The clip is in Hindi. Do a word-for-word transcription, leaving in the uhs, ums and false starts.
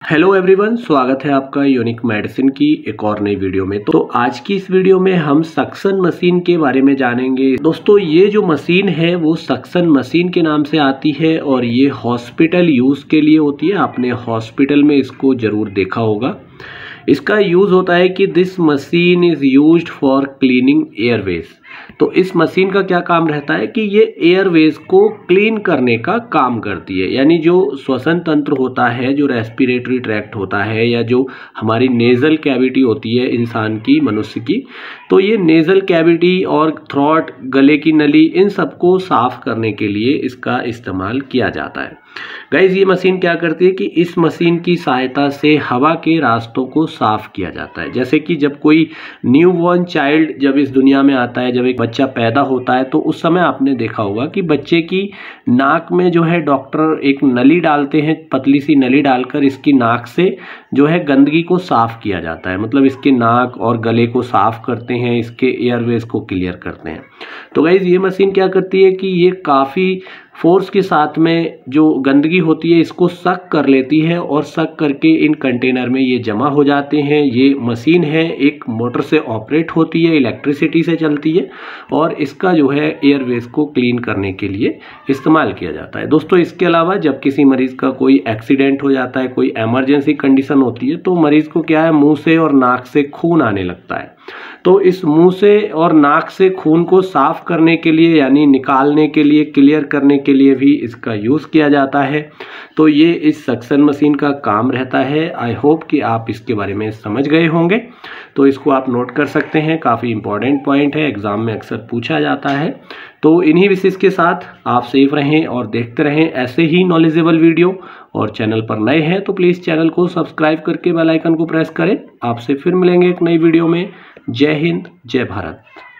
हेलो एवरीवन, स्वागत है आपका यूनिक मेडिसिन की एक और नई वीडियो में। तो आज की इस वीडियो में हम सक्शन मशीन के बारे में जानेंगे। दोस्तों, ये जो मशीन है वो सक्शन मशीन के नाम से आती है और ये हॉस्पिटल यूज़ के लिए होती है। आपने हॉस्पिटल में इसको ज़रूर देखा होगा। इसका यूज़ होता है कि this machine is used for cleaning airways. तो इस मशीन का क्या काम रहता है कि ये एयरवेज को क्लीन करने का काम करती है। यानी जो श्वसन तंत्र होता है, जो रेस्पिरेटरी ट्रैक्ट होता है या जो हमारी नेज़ल कैविटी होती है इंसान की, मनुष्य की, तो ये नेज़ल कैविटी और थ्रॉट, गले की नली, इन सबको साफ करने के लिए इसका इस्तेमाल किया जाता है। गाइज, ये मशीन क्या करती है कि इस मशीन की सहायता से हवा के रास्तों को साफ किया जाता है। जैसे कि जब कोई न्यू बॉर्न चाइल्ड जब इस दुनिया में आता है, जब एक बच्चा पैदा होता है, तो उस समय आपने देखा होगा कि बच्चे की नाक में जो है डॉक्टर एक नली डालते हैं, पतली सी नली डालकर इसकी नाक से जो है गंदगी को साफ किया जाता है। मतलब इसके नाक और गले को साफ करते हैं, इसके एयरवेज को क्लियर करते हैं। तो गाइज, ये मशीन क्या करती है कि ये काफ़ी फोर्स के साथ में जो गंदगी होती है इसको सक कर लेती है और सक करके इन कंटेनर में ये जमा हो जाते हैं। ये मशीन है, एक मोटर से ऑपरेट होती है, इलेक्ट्रिसिटी से चलती है और इसका जो है एयरवेज को क्लीन करने के लिए इस्तेमाल किया जाता है। दोस्तों, इसके अलावा जब किसी मरीज़ का कोई एक्सीडेंट हो जाता है, कोई एमरजेंसी कंडीशन होती है, तो मरीज़ को क्या है, मुंह से और नाक से खून आने लगता है। तो इस मुंह से और नाक से खून को साफ करने के लिए, यानी निकालने के लिए, क्लियर करने के लिए भी इसका यूज़ किया जाता है। तो ये इस सक्शन मशीन का काम रहता है। आई होप कि आप इसके बारे में समझ गए होंगे। तो इसको आप नोट कर सकते हैं, काफ़ी इंपॉर्टेंट पॉइंट है, एग्जाम में अक्सर पूछा जाता है। तो इन्हीं विशेष के साथ आप सेफ रहें और देखते रहें ऐसे ही नॉलेजेबल वीडियो। और चैनल पर नए हैं तो प्लीज़ चैनल को सब्सक्राइब करके बेल आइकन को प्रेस करें। आपसे फिर मिलेंगे एक नई वीडियो में। जय हिंद, जय भारत।